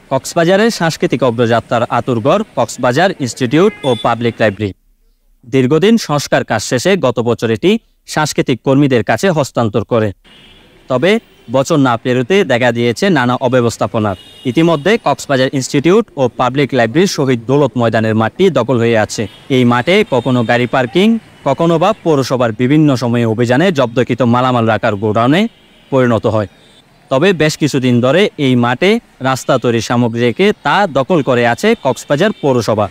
কক্সবাজারের সাংস্কৃতিক অগ্রযাত্রার আতুরঘর কক্সবাজার ইনস্টিটিউট ও পাবলিক লাইব্রেরি। দীর্ঘদিন সংস্কার কাজ শেষে গত বছর এটি সাংস্কৃতিক কর্মীদের কাছে হস্তান্তর করে। তবে বছর না পেরোতে দেখা দিয়েছে নানা অব্যবস্থাপনার। ইতিমধ্যে কক্সবাজার ইনস্টিটিউট ও পাবলিক লাইব্রেরির শহীদ দৌলত ময়দানের মাঠটি দখল হয়ে আছে। এই মাঠে কখনো গাড়ি পার্কিং, কখনো বা পৌরসভার বিভিন্ন সময়ে অভিযানে জব্দকৃত মালামাল রাখার গোডাউনে পরিণত হয়। তবে বেশ কিছুদিন ধরে এই মাঠে রাস্তা তৈরির সামগ্রী রেখে তা দখল করে আছে কক্সবাজার পৌরসভা।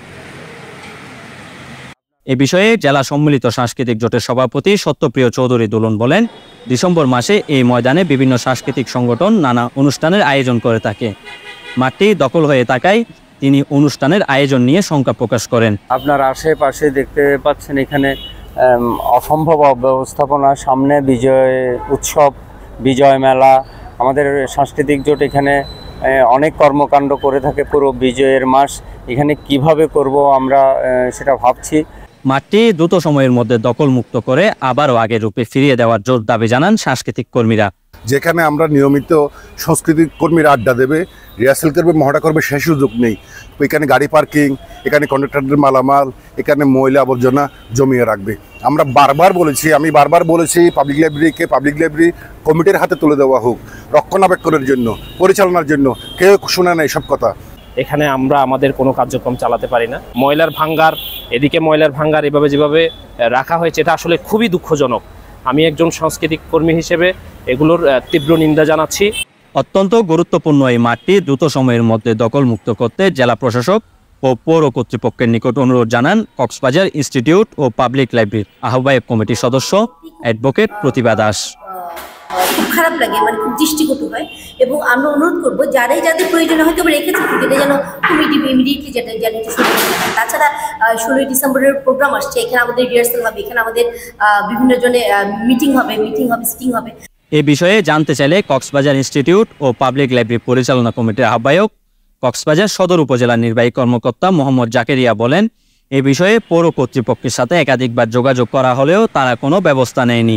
এ বিষয়ে জেলা সম্মিলিত সাংস্কৃতিক জোটের সভাপতি সত্যপ্রিয় চৌধুরী দুলন বলেন, ডিসেম্বর মাসে এই ময়দানে বিভিন্ন সাংস্কৃতিক সংগঠন নানা অনুষ্ঠানের আয়োজন করে থাকে। মাঠটি দখল হয়ে থাকায় তিনি অনুষ্ঠানের আয়োজন নিয়ে শঙ্কা প্রকাশ করেন। আপনার আশেপাশে দেখতে পাচ্ছেন এখানে অসম্ভব অব্যবস্থাপনা। সামনে বিজয় উৎসব, বিজয় মেলা, আমাদের সাংস্কৃতিক জোট এখানে অনেক কর্মকাণ্ড করে থাকে পুরো বিজয়ের মাস। এখানে কিভাবে করব আমরা সেটা ভাবছি। মাঠটি দ্রুত সময়ের মধ্যে দখলমুক্ত করে আবারও আগের রূপে ফিরিয়ে দেওয়ার জোর দাবি জানান সাংস্কৃতিক কর্মীরা। যেখানে আমরা নিয়মিত সাংস্কৃতিক কর্মীরা আড্ডা দেবে, রিহার্সাল করবে, মহড়া করবে, সে সুযোগ নেই। এখানে গাড়ি পার্কিং, এখানে কন্ট্রাক্টরদের মালামাল, এখানে ময়লা আবর্জনা জমিয়ে রাখবে। আমি বারবার বলেছি পাবলিক লাইব্রেরি কমিটির হাতে তুলে দেওয়া হোক, রক্ষণাবেক্ষণের জন্য, পরিচালনার জন্য। কেউ শোনে না এসব কথা। এখানে আমরা আমাদের কোনো কার্যক্রম চালাতে পারি না। ময়লার ভাঙ্গার, এদিকে ময়লার ভাঙ্গার এভাবে যেভাবে রাখা হয়েছে, এটা আসলে খুবই দুঃখজনক। আমি একজন সাংস্কৃতিক কর্মী হিসেবে এগুলোর তীব্র নিন্দা জানাচ্ছি। অত্যন্ত গুরুত্বপূর্ণ এই মাঠটি দ্রুত সময়ের মধ্যে দখলমুক্ত করতে জেলা প্রশাসক ও পৌর কর্তৃপক্ষের নিকট অনুরোধ জানান কক্সবাজার ইনস্টিটিউট ও পাবলিক লাইব্রেরির আহ্বায়ক কমিটির সদস্য অ্যাডভোকেট প্রতিভা দাস। খুব খারাপ লাগে, মানে খুব দৃষ্টিকটু হয়, এবং আমরা অনুরোধ করবো যাদের প্রয়োজন হয়তো রেখেছে এটা যেন কমিটি ইমিডিয়েটলি যেটা তাছাড়া 16ই ডিসেম্বরের প্রোগ্রাম আসছে, এখানে আমাদের রিহার্সাল হবে, এখানে আমাদের বিভিন্ন জনের মিটিং হবে, সিটিং হবে। এ বিষয়ে জানতে চাইলে কক্সবাজার ইনস্টিটিউট ও পাবলিক লাইব্রেরি পরিচালনা কমিটির আহ্বায়ক কক্সবাজার সদর উপজেলার নির্বাহী কর্মকর্তা মোহাম্মদ জাকেরিয়া বলেন, এ বিষয়ে পৌর কর্তৃপক্ষের সাথে একাধিকবার যোগাযোগ করা হলেও তারা কোনো ব্যবস্থা নেয়নি।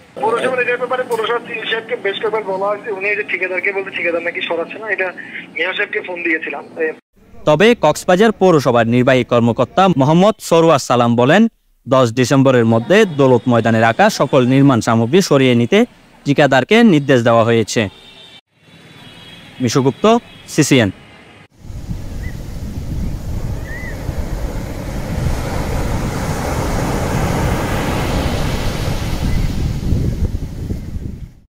তবে কক্সবাজার পৌরসভার নির্বাহী কর্মকর্তা মোহাম্মদ সরওয়ার সালাম বলেন, 10 ডিসেম্বরের মধ্যে দৌলত ময়দানে রাখা সকল নির্মাণ সামগ্রী সরিয়ে নিতে ঠিকাদারকে নির্দেশ দেওয়া হয়েছে। মিশু গুপ্ত, CCN।